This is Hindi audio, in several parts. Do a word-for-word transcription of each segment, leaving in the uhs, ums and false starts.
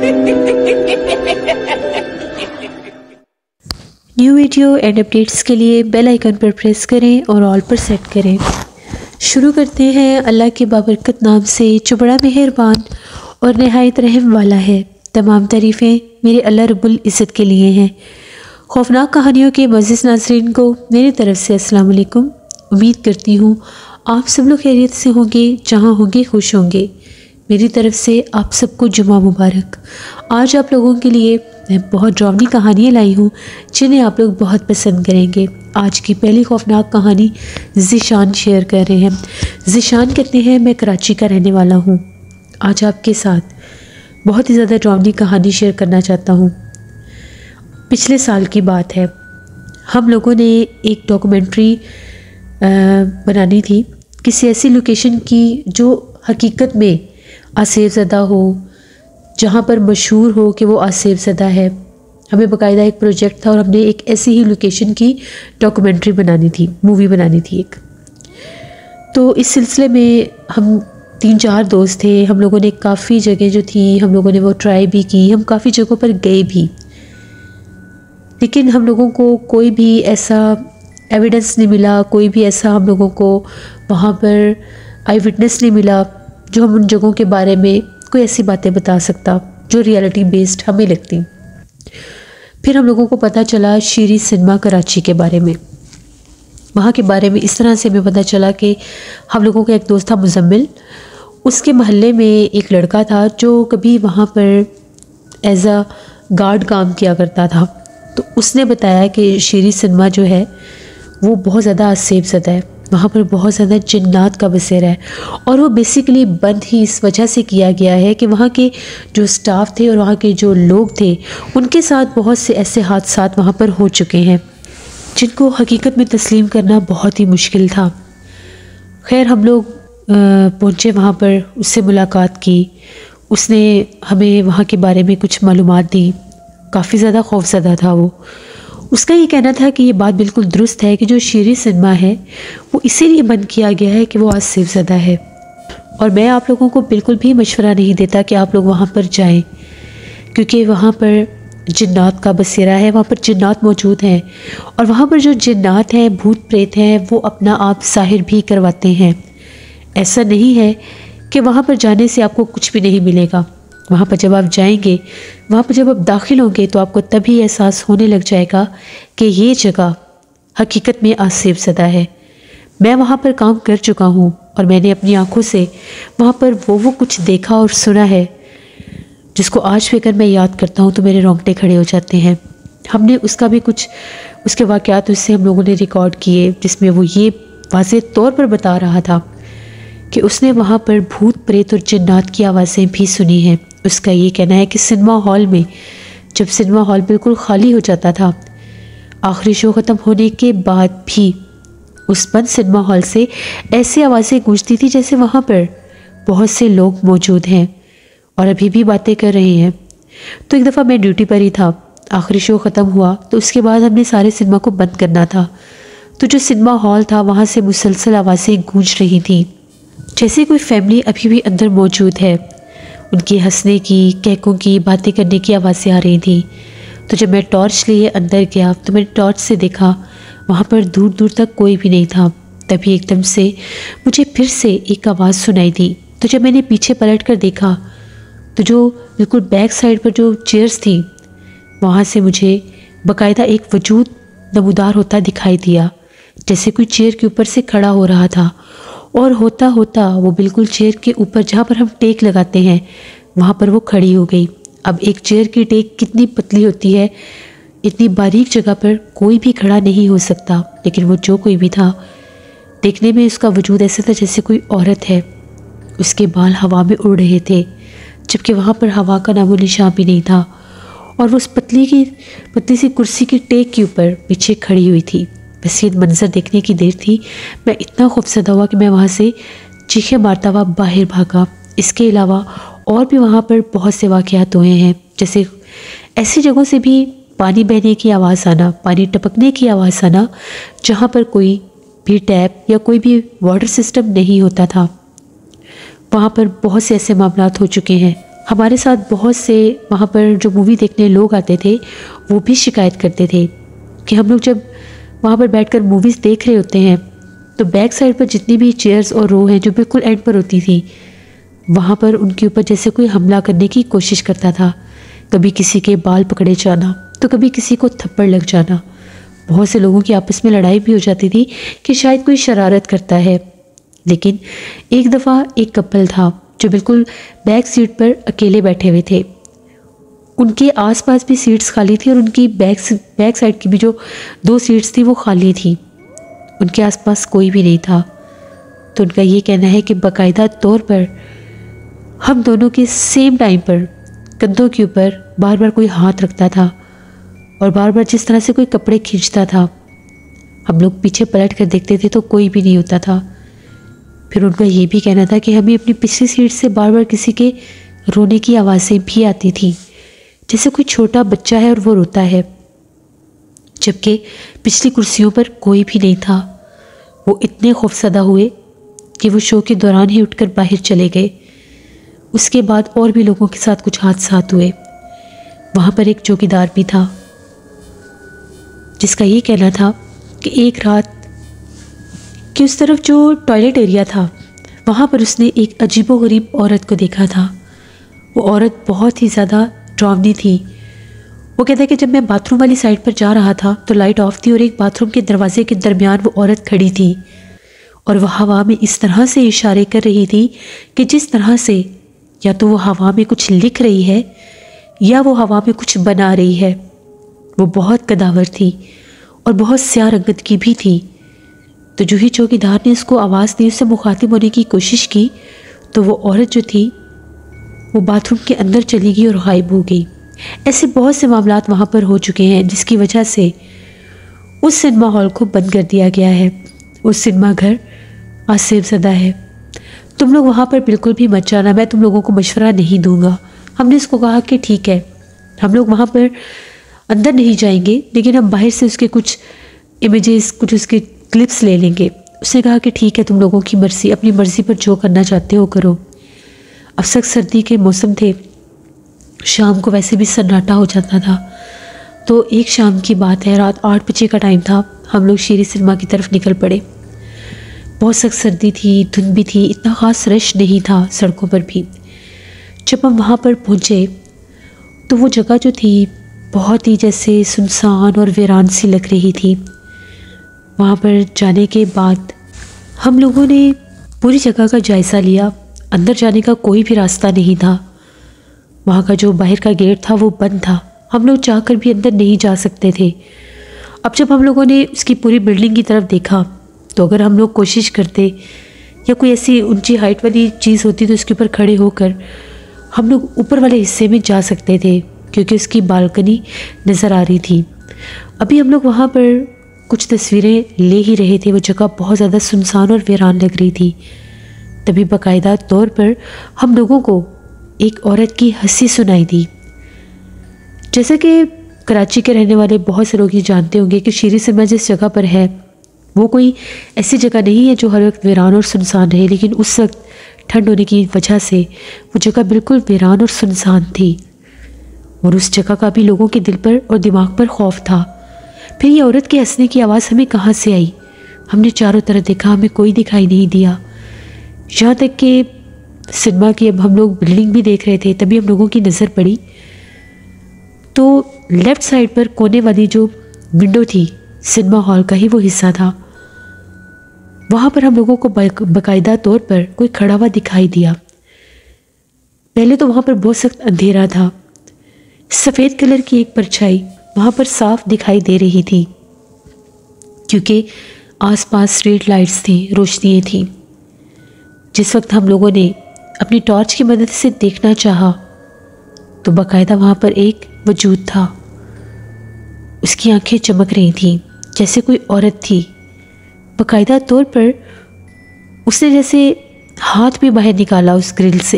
न्यू वीडियो एंड अपडेट्स के लिए बेल आइकन पर प्रेस करें और ऑल पर सेट करें। शुरू करते हैं अल्लाह के बाबरकत नाम से जो बड़ा मेहरबान और नहायत रहम वाला है। तमाम तारीफ़ें मेरे अल्लाह रब्बुल इज़्ज़त के लिए हैं। खौफनाक कहानियों के मज़ीज़ नाज़रीन को मेरी तरफ़ से अस्सलाम वालेकुम। उम्मीद करती हूँ आप सब लोग खैरियत से होंगे, जहाँ होंगे खुश होंगे। मेरी तरफ़ से आप सबको जुमा मुबारक। आज आप लोगों के लिए मैं बहुत डरावनी कहानियाँ लाई हूँ जिन्हें आप लोग बहुत पसंद करेंगे। आज की पहली खौफनाक कहानी ज़ीशान शेयर कर रहे हैं। ज़ीशान कहते हैं मैं कराची का रहने वाला हूँ। आज आपके साथ बहुत ही ज़्यादा डरावनी कहानी शेयर करना चाहता हूँ। पिछले साल की बात है, हम लोगों ने एक डॉक्यूमेंट्री बनानी थी किसी ऐसी लोकेशन की जो हकीकत में आसिफ ज़दा हो, जहाँ पर मशहूर हो कि वो आसिफ ज़दा है। हमें बाकायदा एक प्रोजेक्ट था और हमने एक ऐसी ही लोकेशन की डॉक्यूमेंट्री बनानी थी, मूवी बनानी थी एक। तो इस सिलसिले में हम तीन चार दोस्त थे। हम लोगों ने काफ़ी जगह जो थी हम लोगों ने वो ट्राई भी की, हम काफ़ी जगहों पर गए भी, लेकिन हम लोगों को कोई भी ऐसा एविडेंस नहीं मिला, कोई भी ऐसा हम लोगों को वहाँ पर आई विटनेस नहीं मिला जो हम उन जगहों के बारे में कोई ऐसी बातें बता सकता जो रियलिटी बेस्ड हमें लगती। फिर हम लोगों को पता चला शीरी सिनेमा कराची के बारे में। वहाँ के बारे में इस तरह से हमें पता चला कि हम लोगों का एक दोस्त था मुजम्मिल, उसके मोहल्ले में एक लड़का था जो कभी वहाँ पर एज अ गार्ड काम किया करता था। तो उसने बताया कि शीरी सिनेमा जो है वो बहुत ज़्यादा आसिफ ज़दा है, वहाँ पर बहुत ज़्यादा जिन्नात का बसेरा है और वो बेसिकली बंद ही इस वजह से किया गया है कि वहाँ के जो स्टाफ थे और वहाँ के जो लोग थे उनके साथ बहुत से ऐसे हादसात वहाँ पर हो चुके हैं जिनको हकीकत में तस्लीम करना बहुत ही मुश्किल था। खैर हम लोग पहुँचे वहाँ पर, उससे मुलाकात की, उसने हमें वहाँ के बारे में कुछ मालूमात दी। काफ़ी ज़्यादा खौफज़दा था वो। उसका ये कहना था कि ये बात बिल्कुल दुरुस्त है कि जो शीरी सिनेमा है वो इसीलिए बंद किया गया है कि वो आसिफ ज़दा है। और मैं आप लोगों को बिल्कुल भी मशवरा नहीं देता कि आप लोग वहाँ पर जाएं, क्योंकि वहाँ पर जिन्नात का बसेरा है, वहाँ पर जिन्नात मौजूद हैं और वहाँ पर जो जिन्नात हैं, भूत प्रेत हैं, वो अपना आप ज़ाहिर भी करवाते हैं। ऐसा नहीं है कि वहाँ पर जाने से आपको कुछ भी नहीं मिलेगा। वहाँ पर जब आप जाएंगे, वहाँ पर जब आप दाखिल होंगे तो आपको तभी एहसास होने लग जाएगा कि ये जगह हकीकत में आसिफ ज़दा है। मैं वहाँ पर काम कर चुका हूँ और मैंने अपनी आंखों से वहाँ पर वो वो कुछ देखा और सुना है जिसको आज भी अगर मैं याद करता हूँ तो मेरे रोंगटे खड़े हो जाते हैं। हमने उसका भी कुछ उसके वाक़यात उससे हम लोगों ने रिकॉर्ड किए जिसमें वो ये वाज़ेह तौर पर बता रहा था कि उसने वहाँ पर भूत प्रेत और जिन्नात की आवाज़ें भी सुनी हैं। उसका ये कहना है कि सिनेमा हॉल में जब सिनेमा हॉल बिल्कुल खाली हो जाता था, आखिरी शो ख़त्म होने के बाद भी उस बंद सिनेमा हॉल से ऐसी आवाज़ें गूंजती थी जैसे वहाँ पर बहुत से लोग मौजूद हैं और अभी भी बातें कर रहे हैं। तो एक दफ़ा मैं ड्यूटी पर ही था, आखिरी शो ख़त्म हुआ तो उसके बाद हमने सारे सिनेमा को बंद करना था। तो जो सिनेमा हॉल था वहाँ से मुसलसल आवाज़ें गूंज रही थी जैसे कोई फैमिली अभी भी अंदर मौजूद है। उनकी हंसने की, कहकों की, बातें करने की आवाज़ें आ रही थी। तो जब मैं टॉर्च लिए अंदर गया तो मैंने टॉर्च से देखा वहाँ पर दूर दूर तक कोई भी नहीं था। तभी एकदम से मुझे फिर से एक आवाज़ सुनाई दी। तो जब मैंने पीछे पलट कर देखा तो जो बिल्कुल बैक साइड पर जो चेयर्स थी वहाँ से मुझे बाकायदा एक वजूद नमूदार होता दिखाई दिया, जैसे कोई चेयर के ऊपर से खड़ा हो रहा था और होता होता वो बिल्कुल चेयर के ऊपर जहाँ पर हम टेक लगाते हैं वहाँ पर वो खड़ी हो गई। अब एक चेयर की टेक कितनी पतली होती है, इतनी बारीक जगह पर कोई भी खड़ा नहीं हो सकता, लेकिन वो जो कोई भी था देखने में उसका वजूद ऐसा था जैसे कोई औरत है। उसके बाल हवा में उड़ रहे थे जबकि वहाँ पर हवा का नामो निशान भी नहीं था और वो उस पतली की पतली सी कुर्सी की टेक के ऊपर पीछे खड़ी हुई थी। बस ये मंजर देखने की देर थी, मैं इतना खौफज़दा हुआ कि मैं वहाँ से चीखें मारता हुआ बाहर भागा। इसके अलावा और भी वहाँ पर बहुत से वाक़यात हुए हैं, जैसे ऐसी जगहों से भी पानी बहने की आवाज़ आना, पानी टपकने की आवाज़ आना जहाँ पर कोई भी टैप या कोई भी वाटर सिस्टम नहीं होता था। वहाँ पर बहुत से ऐसे मामलात हो चुके हैं हमारे साथ बहुत से वहाँ पर जो मूवी देखने लोग आते थे वो भी शिकायत करते थे कि हम लोग जब वहाँ पर बैठकर मूवीज़ देख रहे होते हैं तो बैक साइड पर जितनी भी चेयर्स और रो हैं जो बिल्कुल एंड पर होती थी, वहाँ पर उनके ऊपर जैसे कोई हमला करने की कोशिश करता था। कभी किसी के बाल पकड़े जाना तो कभी किसी को थप्पड़ लग जाना। बहुत से लोगों की आपस में लड़ाई भी हो जाती थी कि शायद कोई शरारत करता है। लेकिन एक दफ़ा एक कपल था जो बिल्कुल बैक सीट पर अकेले बैठे हुए थे। उनके आसपास भी सीट्स खाली थी और उनकी बैक बैक साइड की भी जो दो सीट्स थी वो खाली थी। उनके आसपास कोई भी नहीं था। तो उनका ये कहना है कि बाकायदा तौर पर हम दोनों के सेम टाइम पर कंधों के ऊपर बार बार कोई हाथ रखता था और बार बार जिस तरह से कोई कपड़े खींचता था, हम लोग पीछे पलट कर देखते थे तो कोई भी नहीं होता था। फिर उनका ये भी कहना था कि हमें अपनी पिछली सीट से बार बार किसी के रोने की आवाज़ें भी आती थी, जैसे कोई छोटा बच्चा है और वो रोता है, जबकि पिछली कुर्सियों पर कोई भी नहीं था। वो इतने खौफसदा हुए कि वो शो के दौरान ही उठकर बाहर चले गए। उसके बाद और भी लोगों के साथ कुछ हादसात हुए। वहाँ पर एक चौकीदार भी था जिसका ये कहना था कि एक रात कि उस तरफ जो टॉयलेट एरिया था वहाँ पर उसने एक अजीबोगरीब औरत को देखा था। वो औरत बहुत ही ज़्यादा डरावनी थी। वो कहता है कि जब मैं बाथरूम वाली साइड पर जा रहा था तो लाइट ऑफ थी और एक बाथरूम के दरवाजे के दरमियान वो औरत खड़ी थी और वह हवा में इस तरह से इशारे कर रही थी कि जिस तरह से या तो वो हवा में कुछ लिख रही है या वो हवा में कुछ बना रही है। वो बहुत कदावर थी और बहुत स्याह रंगत की भी थी। तो जो ही चौकीदार ने उसको आवाज़ दी, उससे मुखातिब होने की कोशिश की, तो वो औरत जो थी वो बाथरूम के अंदर चली गई और गायब हो गई। ऐसे बहुत से मामलात वहाँ पर हो चुके हैं जिसकी वजह से उस सिनेमा हॉल को बंद कर दिया गया है। उस सिनेमा घर आज सेवज़दा है। तुम लोग वहाँ पर बिल्कुल भी मत जाना, मैं तुम लोगों को मशवरा नहीं दूंगा। हमने उसको कहा कि ठीक है, हम लोग वहाँ पर अंदर नहीं जाएंगे, लेकिन हम बाहर से उसके कुछ इमेजेस, कुछ उसके क्लिप्स ले लेंगे। उसने कहा कि ठीक है, तुम लोगों की मर्ज़ी, अपनी मर्ज़ी पर जो करना चाहते हो करो। अब सख्त सर्दी के मौसम थे, शाम को वैसे भी सन्नाटा हो जाता था। तो एक शाम की बात है, रात आठ बजे का टाइम था, हम लोग शेरी सिनेमा की तरफ निकल पड़े। बहुत सख्त सर्दी थी, धुंध भी थी, इतना ख़ास रश नहीं था सड़कों पर भी। जब हम वहाँ पर पहुँचे तो वो जगह जो थी बहुत ही जैसे सुनसान और वीरान सी लग रही थी। वहाँ पर जाने के बाद हम लोगों ने पूरी जगह का जायज़ा लिया। अंदर जाने का कोई भी रास्ता नहीं था। वहाँ का जो बाहर का गेट था वो बंद था, हम लोग चाहकर भी अंदर नहीं जा सकते थे। अब जब हम लोगों ने उसकी पूरी बिल्डिंग की तरफ देखा तो अगर हम लोग कोशिश करते या कोई ऐसी ऊंची हाइट वाली चीज़ होती तो उसके ऊपर खड़े होकर हम लोग ऊपर वाले हिस्से में जा सकते थे, क्योंकि उसकी बालकनी नज़र आ रही थी। अभी हम लोग वहाँ पर कुछ तस्वीरें ले ही रहे थे। वो जगह बहुत ज़्यादा सुनसान और वीरान लग रही थी। तभी बाकायदा तौर पर हम लोगों को एक औरत की हंसी सुनाई दी। जैसे कि कराची के रहने वाले बहुत से लोग ये जानते होंगे कि शेरी सिनेमा जिस जगह पर है वो कोई ऐसी जगह नहीं है जो हर वक्त वीरान और सुनसान रहे, लेकिन उस वक्त ठंड होने की वजह से वो जगह बिल्कुल वीरान और सुनसान थी और उस जगह का भी लोगों के दिल पर और दिमाग पर खौफ था। फिर ये औरत की हंसने की आवाज़ हमें कहाँ से आई? हमने चारों तरफ देखा, हमें कोई दिखाई नहीं दिया। यहाँ तक कि सिनेमा की अब हम लोग बिल्डिंग भी देख रहे थे, तभी हम लोगों की नज़र पड़ी तो लेफ़्ट साइड पर कोने वाली जो विंडो थी सिनेमा हॉल का ही वो हिस्सा था। वहाँ पर हम लोगों को बाकायदा तौर पर कोई खड़ा हुआ दिखाई दिया। पहले तो वहाँ पर बहुत सख्त अंधेरा था। सफ़ेद कलर की एक परछाई वहाँ पर साफ दिखाई दे रही थी, क्योंकि आसपास स्ट्रीट लाइट्स थी, रोशनियाँ थी। जिस वक्त हम लोगों ने अपनी टॉर्च की मदद से देखना चाहा तो बाकायदा वहाँ पर एक वजूद था। उसकी आंखें चमक रही थीं जैसे कोई औरत थी। बाकायदा तौर पर उसने जैसे हाथ भी बाहर निकाला उस ग्रिल से।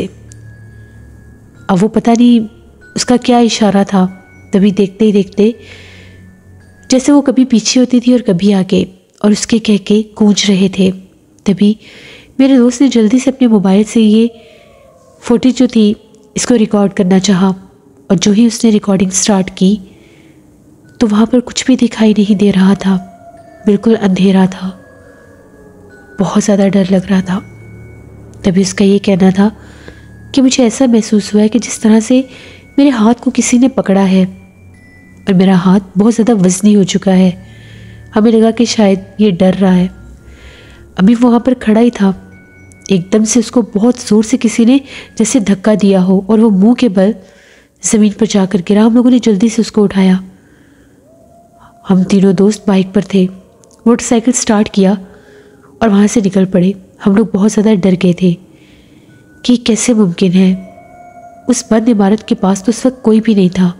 अब वो पता नहीं उसका क्या इशारा था। तभी देखते ही देखते जैसे वो कभी पीछे होती थी और कभी आगे, और उसके कह के गूंज रहे थे। तभी मेरे दोस्त ने जल्दी से अपने मोबाइल से ये फुटेज जो थी इसको रिकॉर्ड करना चाहा, और जो ही उसने रिकॉर्डिंग स्टार्ट की तो वहाँ पर कुछ भी दिखाई नहीं दे रहा था, बिल्कुल अंधेरा था, बहुत ज़्यादा डर लग रहा था। तभी उसका ये कहना था कि मुझे ऐसा महसूस हुआ है कि जिस तरह से मेरे हाथ को किसी ने पकड़ा है, और मेरा हाथ बहुत ज़्यादा वजनी हो चुका है। हमें लगा कि शायद ये डर रहा है। अभी वहाँ पर खड़ा ही था, एकदम से उसको बहुत ज़ोर से किसी ने जैसे धक्का दिया हो, और वो मुंह के बल ज़मीन पर जाकर गिरा। हम लोगों ने जल्दी से उसको उठाया। हम तीनों दोस्त बाइक पर थे, मोटरसाइकिल स्टार्ट किया और वहाँ से निकल पड़े। हम लोग बहुत ज़्यादा डर गए थे कि कैसे मुमकिन है। उस बंद इमारत के पास तो उस वक्त कोई भी नहीं था।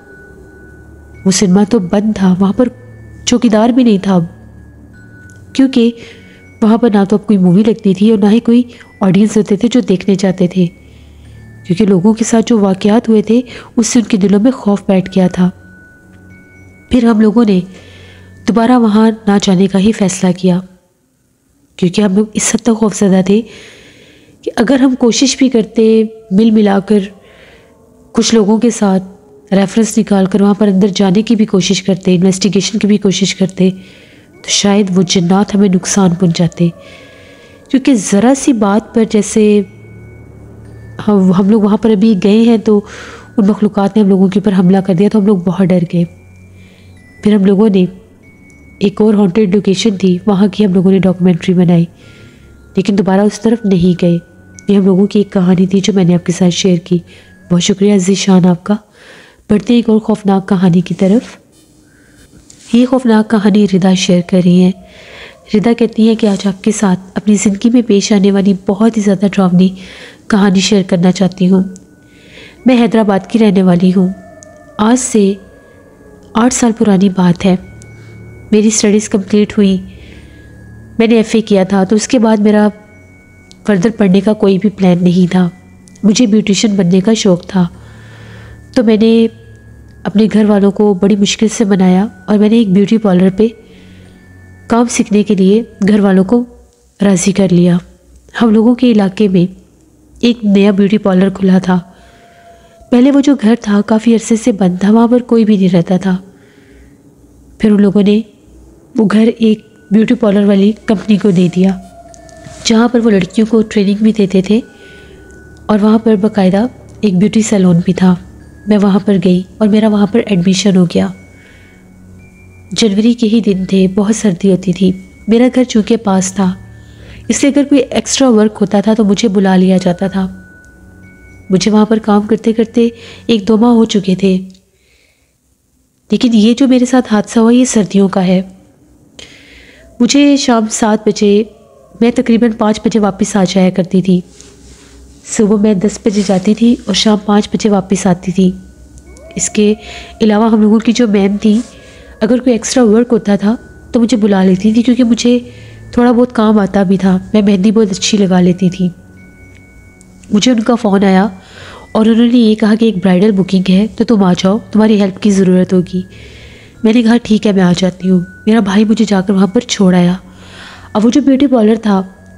वो सिनेमा तो बंद था, वहाँ पर चौकीदार भी नहीं था, क्योंकि वहाँ पर ना तो अब कोई मूवी लगती थी और ना ही कोई ऑडियंस होते थे जो देखने जाते थे, क्योंकि लोगों के साथ जो वाक़यात हुए थे उससे उनके दिलों में खौफ बैठ गया था। फिर हम लोगों ने दोबारा वहाँ ना जाने का ही फैसला किया, क्योंकि हम लोग इस हद तक खौफज़दा थे कि अगर हम कोशिश भी करते, मिल मिलाकर कुछ लोगों के साथ रेफरेंस निकाल कर वहाँ पर अंदर जाने की भी कोशिश करते, इन्वेस्टिगेशन की भी कोशिश करते, तो शायद वो जिन्नात हमें नुकसान पहुँचाते। क्योंकि ज़रा सी बात पर, जैसे हम हम लोग वहाँ पर अभी गए हैं तो उन मखलूक़ात ने हम लोगों के ऊपर हमला कर दिया, तो हम लोग बहुत डर गए। फिर हम लोगों ने एक और हॉन्टेड लोकेशन थी, वहाँ की हम लोगों ने डॉक्यूमेंट्री बनाई, लेकिन दोबारा उस तरफ नहीं गए। ये हम लोगों की एक कहानी थी जो मैंने आपके साथ शेयर की। बहुत शुक्रिया ज़ीशान आपका। बढ़ते एक और खौफनाक कहानी की तरफ। ये खौफनाक कहानी रिदा शेयर कर रही हैं। रिदा कहती हैं कि आज आपके साथ अपनी ज़िंदगी में पेश आने वाली बहुत ही ज़्यादा डरावनी कहानी शेयर करना चाहती हूँ। मैं हैदराबाद की रहने वाली हूँ। आज से आठ साल पुरानी बात है। मेरी स्टडीज़ कंप्लीट हुई, मैंने एफ़ए किया था, तो उसके बाद मेरा फर्दर पढ़ने का कोई भी प्लान नहीं था। मुझे ब्यूटिशियन बनने का शौक़ था, तो मैंने अपने घर वालों को बड़ी मुश्किल से मनाया और मैंने एक ब्यूटी पार्लर पे काम सीखने के लिए घर वालों को राज़ी कर लिया। हम लोगों के इलाके में एक नया ब्यूटी पार्लर खुला था। पहले वो जो घर था काफ़ी अरसे से बंद था, वहाँ पर कोई भी नहीं रहता था। फिर उन लोगों ने वो घर एक ब्यूटी पार्लर वाली कंपनी को दे दिया, जहाँ पर वो लड़कियों को ट्रेनिंग भी देते थे, और वहाँ पर बाकायदा एक ब्यूटी सैलून भी था। मैं वहाँ पर गई और मेरा वहाँ पर एडमिशन हो गया। जनवरी के ही दिन थे, बहुत सर्दी होती थी। मेरा घर चूँकि पास था, इसलिए अगर कोई एक्स्ट्रा वर्क होता था तो मुझे बुला लिया जाता था। मुझे वहाँ पर काम करते करते एक दो माह हो चुके थे, लेकिन ये जो मेरे साथ हादसा हुआ ये सर्दियों का है। मुझे शाम सात बजे, मैं तकरीबन पाँच बजे वापस आ जाया करती थी। सुबह मैं दस बजे जाती थी और शाम पाँच बजे वापस आती थी। इसके अलावा हम लोगों की जो मैम थी, अगर कोई एक्स्ट्रा वर्क होता था तो मुझे बुला लेती थी, क्योंकि मुझे थोड़ा बहुत काम आता भी था। मैं मेहंदी बहुत अच्छी लगा लेती थी। मुझे उनका फ़ोन आया और उन्होंने ये कहा कि एक ब्राइडल बुकिंग है, तो तुम आ जाओ, तुम्हारी हेल्प की ज़रूरत होगी। मैंने कहा ठीक है, मैं आ जाती हूँ। मेरा भाई मुझे जाकर वहाँ पर छोड़ आया। अब वो जो ब्यूटी पार्लर था,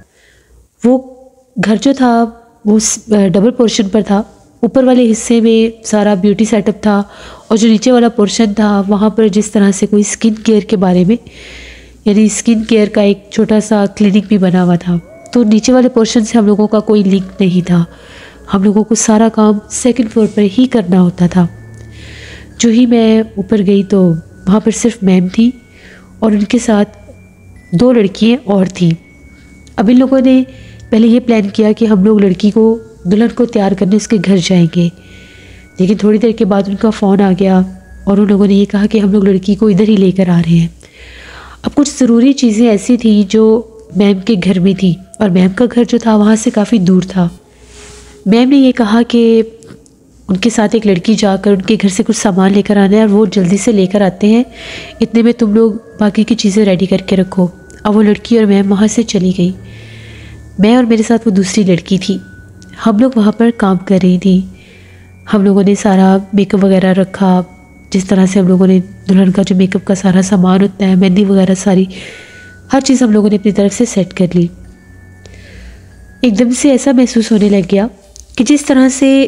वो घर जो था वो डबल पोर्शन पर था। ऊपर वाले हिस्से में सारा ब्यूटी सेटअप था, और जो नीचे वाला पोर्शन था वहाँ पर जिस तरह से कोई स्किन केयर के बारे में, यानी स्किन केयर का एक छोटा सा क्लिनिक भी बना हुआ था। तो नीचे वाले पोर्शन से हम लोगों का कोई लिंक नहीं था। हम लोगों को सारा काम सेकंड फ्लोर पर ही करना होता था। जो ही मैं ऊपर गई तो वहाँ पर सिर्फ मैम थी और उनके साथ दो लड़कियाँ और थीं। अब इन लोगों ने पहले ये प्लान किया कि हम लोग लड़की को, दुल्हन को तैयार करने उसके घर जाएंगे, लेकिन थोड़ी देर के बाद उनका फ़ोन आ गया और उन लोगों ने ये कहा कि हम लोग लड़की को इधर ही लेकर आ रहे हैं। अब कुछ ज़रूरी चीज़ें ऐसी थी जो मैम के घर में थी, और मैम का घर जो था वहाँ से काफ़ी दूर था। मैम ने ये कहा कि उनके साथ एक लड़की जाकर उनके घर से कुछ सामान लेकर आना है और वो जल्दी से लेकर आते हैं, इतने में तुम लोग बाकी की चीज़ें रेडी करके रखो। अब वो लड़की और मैम वहाँ से चली गई। मैं और मेरे साथ वो दूसरी लड़की थी। हम लोग वहाँ पर काम कर रही थी। हम लोगों ने सारा मेकअप वगैरह रखा, जिस तरह से हम लोगों ने दुल्हन का जो मेकअप का सारा सामान होता है, मेहंदी वगैरह, सारी हर चीज़ हम लोगों ने अपनी तरफ से सेट कर ली। एकदम से ऐसा महसूस होने लग गया कि जिस तरह से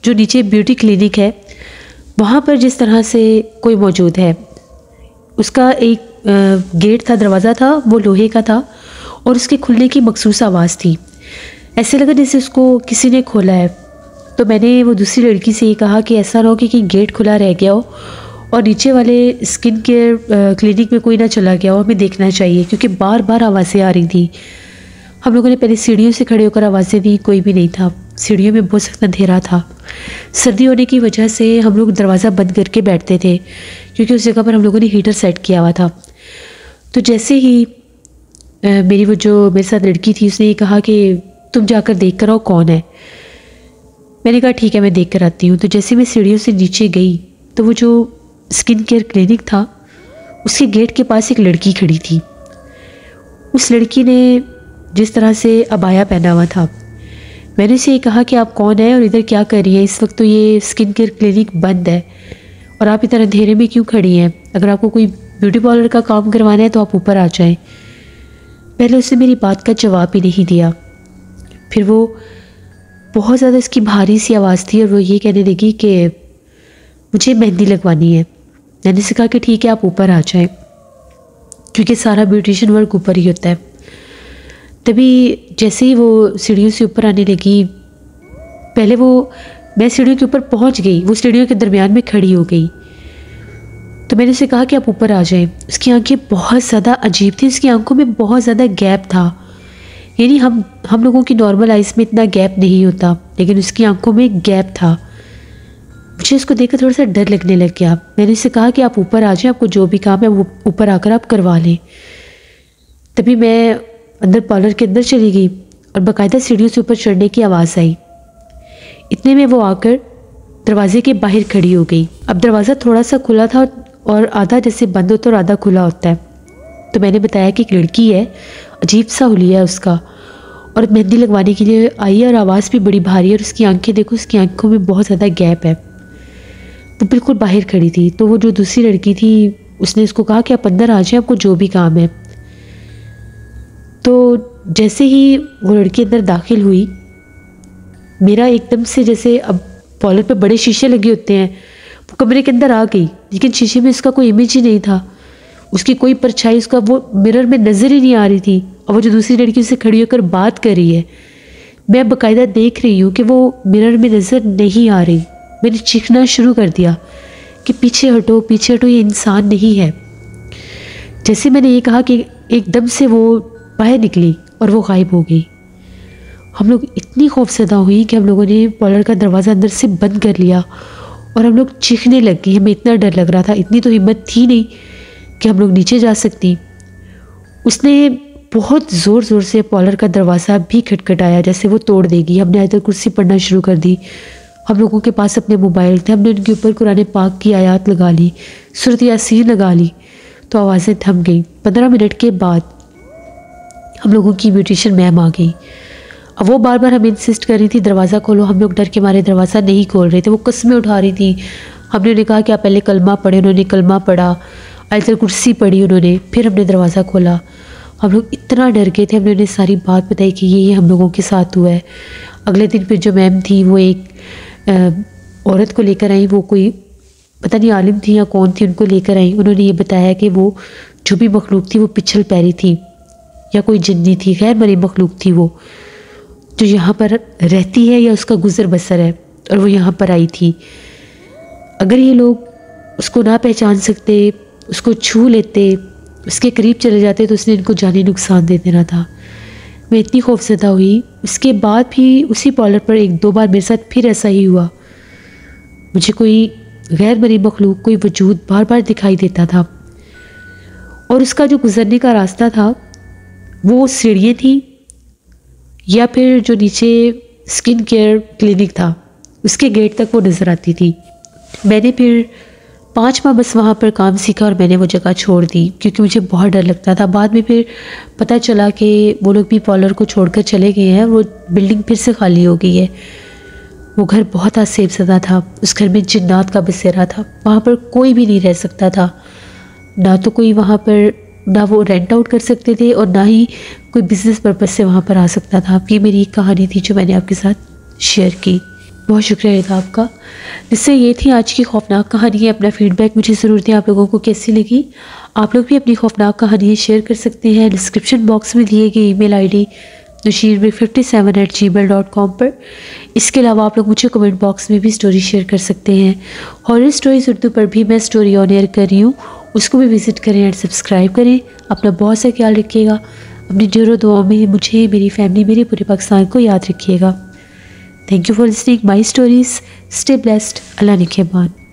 जो नीचे ब्यूटी क्लिनिक है वहाँ पर जिस तरह से कोई मौजूद है, उसका एक गेट था, दरवाज़ा था, वो लोहे का था और उसके खुलने की मखसूस आवाज़ थी। ऐसे लगा जैसे उसको किसी ने खोला है। तो मैंने वो दूसरी लड़की से ये कहा कि ऐसा ना हो कि, कि गेट खुला रह गया हो और नीचे वाले स्किन केयर क्लिनिक में कोई ना चला गया हो, हमें देखना चाहिए, क्योंकि बार बार आवाज़ें आ रही थी। हम लोगों ने पहले सीढ़ियों से खड़े होकर आवाज़ें दी, कोई भी नहीं था। सीढ़ियों में बहुत सख्त अंधेरा था। सर्दी होने की वजह से हम लोग दरवाज़ा बंद करके बैठते थे, क्योंकि उस जगह पर हम लोगों ने हीटर सेट किया हुआ था। तो जैसे ही आ, मेरी वो जो मेरे साथ लड़की थी, उसने ये कहा कि तुम जाकर देख कर आओ कौन है। मैंने कहा ठीक है, मैं देख कर आती हूँ। तो जैसे मैं सीढ़ियों से नीचे गई तो वो जो स्किन केयर क्लिनिक था उसके गेट के पास एक लड़की खड़ी थी। उस लड़की ने जिस तरह से अबाया पहना हुआ था, मैंने उसे ये कहा कि आप कौन है और इधर क्या कर रही है? इस वक्त तो ये स्किन केयर क्लिनिक बंद है और आप इधर अंधेरे में क्यों खड़ी हैं? अगर आपको कोई ब्यूटी पार्लर का काम करवाना है तो आप ऊपर आ जाएं। पहले उसने मेरी बात का जवाब ही नहीं दिया। फिर वो बहुत ज़्यादा इसकी भारी सी आवाज़ थी और वो ये कहने लगी कि मुझे मेहंदी लगवानी है। मैंने उसे कहा कि ठीक है, आप ऊपर आ जाएं, क्योंकि सारा ब्यूटिशियन वर्क ऊपर ही होता है। तभी जैसे ही वो सीढ़ियों से ऊपर आने लगी, पहले वो मैं सीढ़ियों के ऊपर पहुंच गई, वो सीढ़ियों के दरमियान में खड़ी हो गई। तो मैंने उसे कहा कि आप ऊपर आ जाएं। उसकी आंखें बहुत ज़्यादा अजीब थी, उसकी आंखों में बहुत ज़्यादा गैप था। यानी हम हम लोगों की नॉर्मल आइज़ में इतना गैप नहीं होता, लेकिन उसकी आंखों में गैप था। मुझे उसको देखकर थोड़ा सा डर लगने लग गया। मैंने उससे कहा कि आप ऊपर आ जाएं, आपको जो भी काम है वो ऊपर आकर आप करवा लें। तभी मैं अंदर पार्लर के अंदर चली गई और बाकायदा सीढ़ियों से ऊपर चढ़ने की आवाज़ आई। इतने में वो आकर दरवाजे के बाहर खड़ी हो गई। अब दरवाज़ा थोड़ा सा खुला था और आधा जैसे बंद होता और आधा खुला होता है। तो मैंने बताया कि एक लड़की है, अजीब सा हुलिया है उसका, और मेहंदी लगवाने के लिए आई है और आवाज़ भी बड़ी भारी है और उसकी आंखें देखो, उसकी आंखों में बहुत ज़्यादा गैप है। वो बिल्कुल बाहर खड़ी थी। तो वो जो दूसरी लड़की थी उसने उसको कहा कि आप अंदर आ जाएं, आपको जो भी काम है। तो जैसे ही वो लड़की अंदर दाखिल हुई, मेरा एकदम से जैसे अब पार्लर पे बड़े शीशे लगे होते हैं, वो कमरे के अंदर आ गई, लेकिन शीशे में उसका कोई इमेज ही नहीं था, उसकी कोई परछाई उसका वो मिरर में नज़र ही नहीं आ रही थी। और वो जो दूसरी लड़की उससे खड़ी होकर बात कर रही है, मैं बाकायदा देख रही हूँ कि वो मिरर में नज़र नहीं आ रही। मैंने चीखना शुरू कर दिया कि पीछे हटो, पीछे हटो, ये इंसान नहीं है। जैसे मैंने ये कहा कि एकदम से वो बाहर निकली और वो गायब हो गई। हम लोग इतनी खौफजदा हुई कि हम लोगों ने पार्लर का दरवाज़ा अंदर से बंद कर लिया और हम लोग चीखने लग गए। हमें इतना डर लग रहा था, इतनी तो हिम्मत थी नहीं कि हम लोग नीचे जा सकती। उसने बहुत ज़ोर ज़ोर से पार्लर का दरवाज़ा भी खटखटाया जैसे वो तोड़ देगी। हमने आयत कुर्सी पढ़ना शुरू कर दी। हम लोगों के पास अपने मोबाइल थे, हमने उनके ऊपर कुरान पाक की आयत लगा ली, सूरत यासीन लगा ली, तो आवाज़ें थम गई। पंद्रह मिनट के बाद हम लोगों की ब्यूटिशियन मैम आ गई। अब वो बार बार हमें इंसिस्ट कर रही थी दरवाज़ा खोलो। हम लोग डर के मारे दरवाज़ा नहीं खोल रहे थे। वो कस्में उठा रही थी। हमने उन्हें कहा कि आप पहले कलमा पढ़े, उन्होंने कलमा पढ़ा, आयत कुर्सी पढ़ी उन्होंने, फिर हमने दरवाज़ा खोला। हम लोग इतना डर गए थे। हमने उन्हें सारी बात बताई कि ये ये हम लोगों के साथ हुआ है। अगले दिन फिर जो मैम थी वो एक औरत को लेकर आई, वो कोई पता नहीं आलिम थी या कौन थी, उनको लेकर आई। उन्होंने ये बताया कि वो जो भी मखलूक थी वो पिछल पैरी थी या कोई जिन्नी थी, गैर मरी मखलूक थी वो, जो यहाँ पर रहती है या उसका गुजर बसर है, और वो यहाँ पर आई थी। अगर ये लोग उसको ना पहचान सकते, उसको छू लेते, उसके करीब चले जाते, तो उसने इनको जानी नुकसान दे देना था। मैं इतनी खौफजदा हुई। उसके बाद भी उसी पार्लर पर एक दो बार मेरे साथ फिर ऐसा ही हुआ। मुझे कोई गैर मरी मखलूक, कोई वजूद बार बार दिखाई देता था, और उसका जो गुजरने का रास्ता था वो सीढ़ियाँ थी या फिर जो नीचे स्किन केयर क्लिनिक था उसके गेट तक वो नज़र आती थी। मैंने फिर पाँच माह बस वहाँ पर काम सीखा और मैंने वो जगह छोड़ दी, क्योंकि मुझे बहुत डर लगता था। बाद में फिर पता चला कि वो लोग भी पार्लर को छोड़कर चले गए हैं, वो बिल्डिंग फिर से खाली हो गई है। वो घर बहुत आसेब ज़दा था, उस घर में जिन्नात का बसेरा था, वहाँ पर कोई भी नहीं रह सकता था। ना तो कोई वहाँ पर, ना वो रेंट आउट कर सकते थे और ना ही कोई बिज़नेस पर्पज़ से वहाँ पर आ सकता था। ये मेरी एक कहानी थी जो मैंने आपके साथ शेयर की। बहुत शुक्रिया रिदा आपका। जिससे ये थी आज की खौफनाक कहानी। अपना फीडबैक मुझे ज़रूर दें, आप लोगों को कैसी लगी। आप लोग भी अपनी खौफनाक कहानियाँ शेयर कर सकते हैं डिस्क्रिप्शन बॉक्स में दिए गए ईमेल आईडी नशीर में fifty seven eight Gmail dot com पर। इसके अलावा आप लोग मुझे कमेंट बॉक्स में भी स्टोरी शेयर कर सकते हैं। हॉरर स्टोरीज उर्दू पर भी मैं स्टोरी ऑन एयर कर रही हूँ, उसको भी विज़िट करें एंड सब्सक्राइब करें। अपना बहुत सा ख्याल रखिएगा। अपनी ढेरों दुआओं में मुझे, मेरी फैमिली, मेरे पूरे पाकिस्तान को याद रखिएगा। Thank you for listening my stories. Stay blessed. अल्लाह निगहबान।